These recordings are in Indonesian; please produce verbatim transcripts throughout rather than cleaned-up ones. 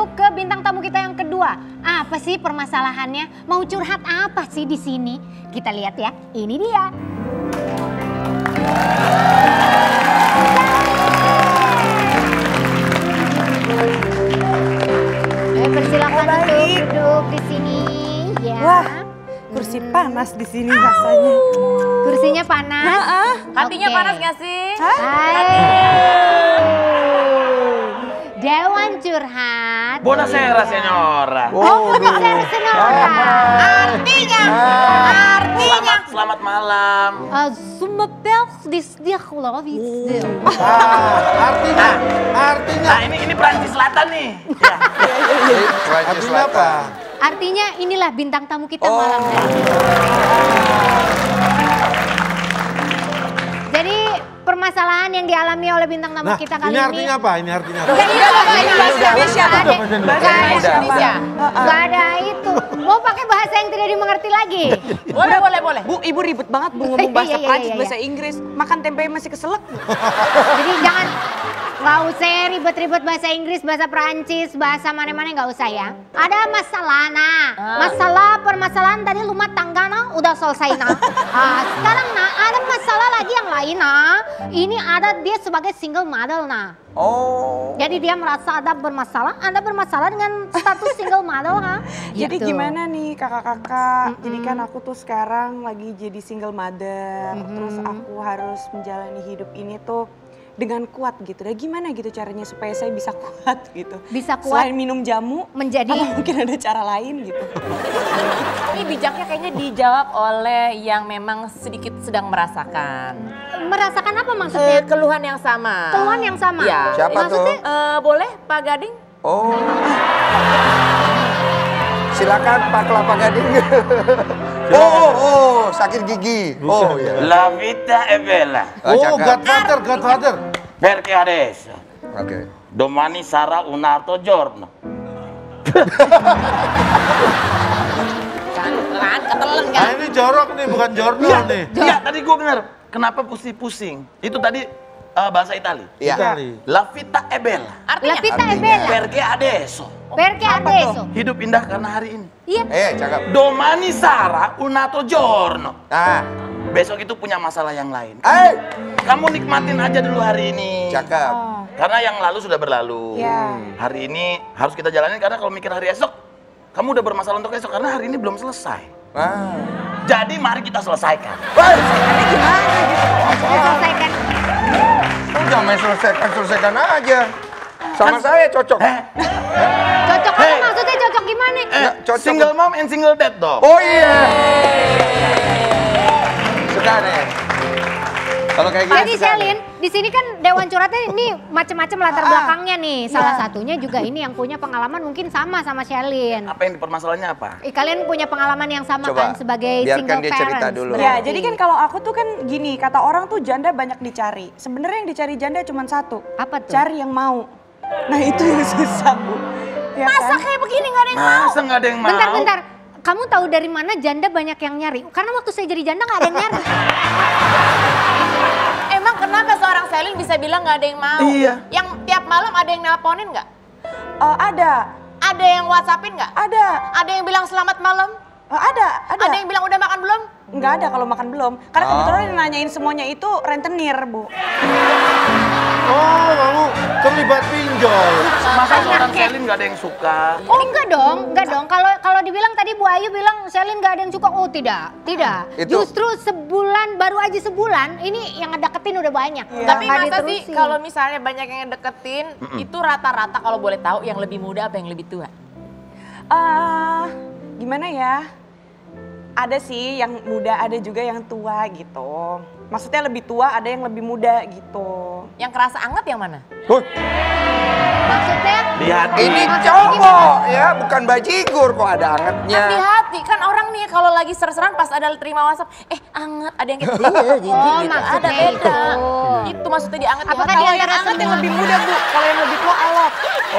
masuk ke bintang tamu kita yang kedua. Apa sih permasalahannya? Mau curhat apa sih di sini? Kita lihat ya. Ini dia. Eh, persilakan untuk duduk di sini. Ya. Wah, kursi panas di sini rasanya. Kursinya panas. Heeh. Hatinya Oke. panas gak sih? Hai. Dewan curhat. Buonasera, Senora. Oh, buonasera, Senora. Artinya, artinya. Selamat, selamat malam. Zuma bells dis dia love is there. Artinya, artinya. Nah, ini ini Perancis Selatan nih. Ya. Artinya apa? Artinya inilah bintang tamu kita malam hari ini. Jadi permasalahan yang dialami oleh bintang tamu Nah, kita kali ini ini. artinya apa? Ini artinya apa? Enggak, ini bahasa Indonesia. Bahasa Nggak ada- Indonesia. nggak ada- Bahasa Indonesia. nggak ada itu. Mau pakai bahasa yang tidak dimengerti lagi. Boleh, boleh, boleh. Bu, ibu ribet banget bu ngomong bahasa Iya, iya, Prancis, iya, iya. bahasa Inggris. Makan tempe masih keselak. Jadi jangan, nggak usah ribet-ribet bahasa Inggris, bahasa Perancis, bahasa mana-mana nggak usah ya. Ada masalah nah, masalah permasalahan tadi rumah tangga nah udah selesai nah. Ah, sekarang nah ada masalah lagi yang lain nah. Ini ada dia sebagai single mother nah. Oh. Jadi dia merasa ada bermasalah, Anda bermasalah dengan status single mother ha? Jadi Gitu. gimana nih kakak-kakak? Jadi kan aku tuh sekarang lagi jadi single mother. Terus aku harus menjalani hidup ini tuh dengan kuat gitu. Dan gimana gitu caranya supaya saya bisa kuat gitu. Bisa kuat Selain minum jamu, menjadi apa mungkin ada cara lain gitu. Ini bijaknya kayaknya dijawab oleh yang memang sedikit sedang merasakan. merasakan apa Eh, maksudnya? keluhan yang sama. Keluhan yang sama. Iya. Siapa Maksudnya, tuh? Eh, boleh Pak Gading? Oh. Silakan Pak Kelapa Gading. Oh, oh, oh, sakit gigi. Oh, iya. La vita è bella. Oh, cakep. Godfather, Godfather. Perché adesso? Oke. Domani sarà un altro giorno. Kan, kan, ketelan Nah, kan? ini jorok nih, bukan jurnal Iya, nih. iya, tadi gue bener. Kenapa pusing-pusing? Itu tadi eh, bahasa Itali. Iya. La vita è bella. La Artinya? vita è Artinya. bella. Perché adesso? Perché adesso? Hidup indah karena hari ini. Iya. Eh, cakep. Domani sarà un altro giorno. Nah, Besok itu punya masalah yang lain. eh, Kamu nikmatin aja dulu hari ini. cakep. Karena yang lalu sudah berlalu. Iya. Hari ini harus kita jalanin karena kalau mikir hari esok, kamu udah bermasalah untuk esok karena hari ini belum selesai. Nah. Jadi mari kita selesaikan. Woi, Diselesaikan. udah main selesaikan, selesaikan aja. Sama saya cocok. Eh, Cocok apa Hey. maksudnya cocok gimana? eh, Nggak, cocok. single mom and single dad dong. Oh iya. Suka deh. Kalau kayak gini Jadi suka Shelin, di sini kan Dewan Curhatnya ini macam-macam latar belakangnya nih. Salah satunya juga ini yang punya pengalaman mungkin sama sama Shelin. Apa yang permasalahannya apa? Eh, kalian punya pengalaman yang sama Coba, kan sebagai biarkan single dia cerita parents. dulu. Ya, berarti. jadi kan kalau aku tuh kan gini, kata orang tuh janda banyak dicari. Sebenarnya yang dicari janda cuma satu. Apa tuh? Cari yang mau. Nah, itu yang susah, Bu. Ya Masa kan? kayak begini nggak ada yang mau? Masa nggak ada yang mau? Bentar-bentar. Kamu tahu dari mana janda banyak yang nyari? Karena waktu saya jadi janda nggak ada yang nyari. Emang kenapa seorang Selin bisa bilang nggak ada yang mau? Iya. Yang tiap malam ada yang nelponin nggak? Eh, ada, Ada yang whatsappin nggak? ada, Ada yang bilang selamat malam? Eh, ada, ada. Ada yang bilang udah makan belum? Nggak ada kalau makan belum. Karena kebetulan yang nanyain semuanya itu rentenir, Bu. Oh, kamu terlibat pinjol. Masa seorang Selin nggak ada yang suka? Oh enggak dong, enggak dong. Kalau kalau dibilang tadi Bu Ayu bilang Shelin nggak ada yang suka. Oh tidak, tidak. Itu- Justru sebulan baru aja sebulan ini yang ngedeketin udah banyak. Iya. Tapi Nggak masa sih diterusin. kalau misalnya banyak yang deketin, itu rata-rata kalau boleh tahu yang lebih muda apa yang lebih tua? Eh, gimana ya? Ada sih yang muda, ada juga yang tua gitu. Maksudnya lebih tua, ada yang lebih muda gitu. Yang kerasa anget yang mana? Huh, Maksudnya Di hati. ini Maksudnya cowok ya, bukan bajigur kok ada Kan di angetnya. hati, kan orang nih kalau lagi ser-seran pas ada terima WhatsApp, eh anget, ada yang gitu, gitu, Oh, gitu. maksudnya Ada beda. itu. Itu maksudnya dianget di Apakah hati. di Kalau yang antara anget yang semua- lebih muda, Bu. Kalau yang lebih tua alot.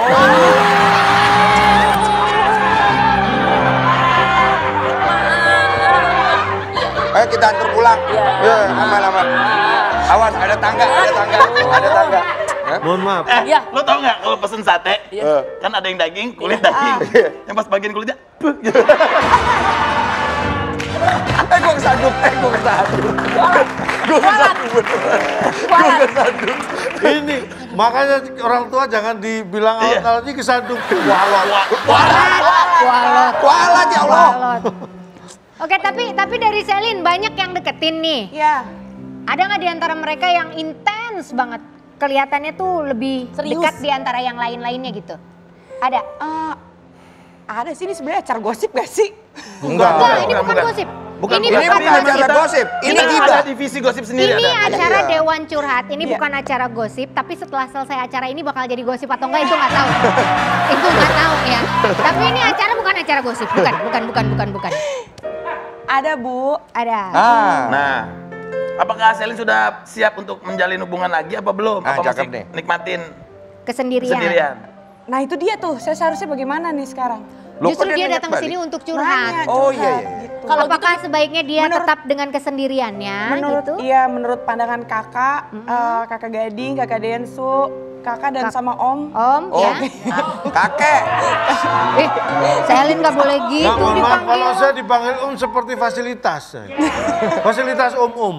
Ayo kita antar pulang. Ya, aman aman. Awas ada tangga, ada tangga, ada tangga. Mohon maaf. Eh, Iya. lo tau nggak kalau pesen sate, Iya. kan ada yang daging, kulit daging. Yang pas bagian kulitnya, buh, gitu. Eh gue kesaduk, eh gue kesaduk. Gue kesaduk beneran. Gue kesaduk. Ini makanya orang tua jangan dibilang Iya. alat-alat ini kesaduk. Walot. Walot. Kualat ya Allah. Walot. Oke, tapi tapi dari Selin banyak yang deketin nih. Ya, Ada nggak di antara mereka yang intens banget? Kelihatannya tuh lebih Serius. dekat di antara yang lain-lainnya gitu. Ada? eh, ada sih ini sebenarnya acara gosip gak sih? Enggak. Enggak, ini bukan, bukan bukan. gosip. Bukan, ini Ini bukan bukan gosip. acara gosip, ini Kita gibah. ada divisi gosip sendiri Ini ada. acara Iya. Dewan Curhat, ini Iya. bukan acara gosip, tapi setelah selesai acara ini bakal jadi gosip atau enggak itu nggak tahu. Itu nggak tahu ya. Tapi ini acara bukan acara gosip, bukan, bukan, bukan, bukan, bukan. Ada Bu. Ada. Ah. Nah, apakah Selin sudah siap untuk menjalin hubungan lagi apa belum? Ah, Apa cakep masih nih. nikmatin Kesendirian. sendirian? Nah itu dia tuh, saya seharusnya bagaimana nih sekarang? Loh, Justru kok dia nanya datang ke balik? sini untuk Nanya, curhat. Oh, curhat, iya, iya, iya. gitu. Kalau Apakah sebaiknya dia menurut- tetap dengan kesendiriannya menurut gitu? iya menurut pandangan kakak, eh, kakak Gading, kakak Densu, kakak dan Kak- sama Om. Om, Oh, ya. kakek. Eh, Selin nggak boleh Nggak, gitu mohon maaf, dipanggil. kalau saya dipanggil om seperti fasilitas. Fasilitas om-om.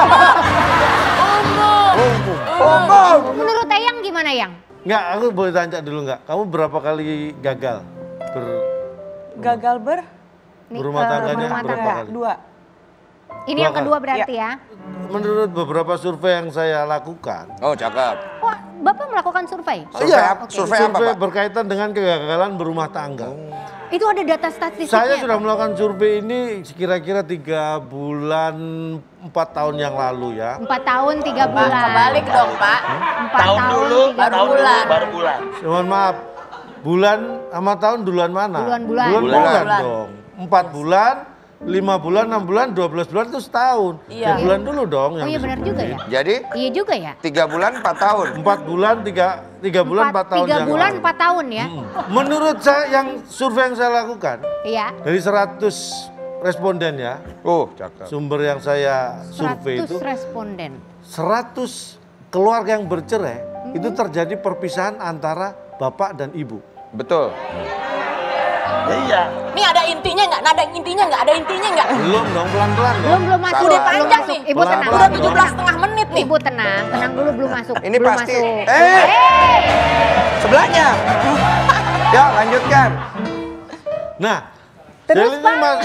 Om, om. Menurut Eyang gimana, Yang? Enggak, aku boleh tanya dulu enggak? Kamu berapa kali gagal ber, Gagal ber Nih, berumah eh, tangganya berumah berapa tangga. kali? dua. Ini Dua yang kedua kali. berarti ya. Menurut beberapa survei yang saya lakukan, Oh, cakep. Wah, Bapak melakukan survei? Survei, iya, apa- survei apa, survei Pak? berkaitan dengan kegagalan berumah tangga. Itu ada data statistiknya. Saya sudah Pak? melakukan survei ini kira-kira tiga bulan, empat tahun yang lalu ya. Empat tahun tiga Pak, bulan. kebalik dong Pak. Empat Tahun dulu, tiga tahun dulu, bulan. baru bulan. Mohon maaf, bulan sama tahun duluan mana? Duluan bulan. Bulan, Bulan. bulan Bulan. dong. Empat bulan, lima bulan, enam bulan, dua belas bulan itu setahun. Iya. Ya, bulan dulu dong. Oh yang iya benar juga ya. Jadi Iya juga ya. tiga bulan empat tahun. Empat bulan, tiga, tiga bulan, empat tahun Tiga yang bulan lalu. empat tahun ya. Hmm. Menurut saya yang survei yang saya lakukan, Iya. dari seratus responden ya, Oh, cakep. sumber yang saya survei itu, seratus responden. seratus keluarga yang bercerai, itu terjadi perpisahan antara bapak dan ibu. Betul. Ya, iya. Nih ada intinya nggak? Nada intinya nggak? Ada intinya nggak? Belum dong, pelan-pelan dong. Belum belum masuk. Udah belum panjang masuk. nih. Ibu Pelan- tenang. pelan Udah dong. tujuh belas setengah menit nih. Ibu tenang, tenang dulu belum masuk. Ini belum pasti. Masuk. Eh, sebelahnya. Ya, lanjutkan. Nah, Terus, Selin ini mas...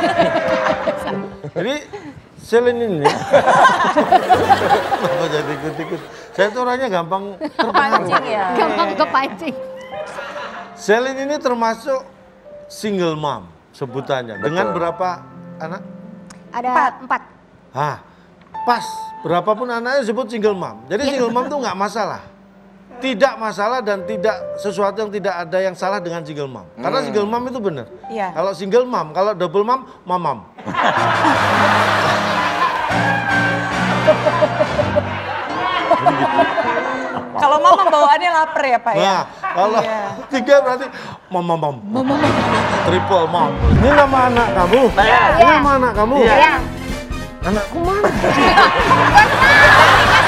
Jadi Selin ini kenapa jadi ikut-ikut? Saya tuh orangnya gampang terpengaruh. Pancing ya. Gampang kepancing. Selin ini termasuk single mom sebutannya. Dengan Betul. berapa anak? Ada Empat. empat. Hah, pas. Berapapun anaknya disebut single mom. Jadi Iya. single mom tuh nggak masalah. Tidak masalah dan tidak sesuatu yang tidak ada yang salah dengan single mom. Karena single mom itu benar. Iya. Kalau single mom, kalau double mom, mamam. Kalau mama bawaannya lapar ya Pak ya? Nah, kalau Iya. tiga berarti mamam. Mamam. Triple mom. Ini nama anak kamu. Ini nama anak kamu. Iya. Anakku mana? Kasih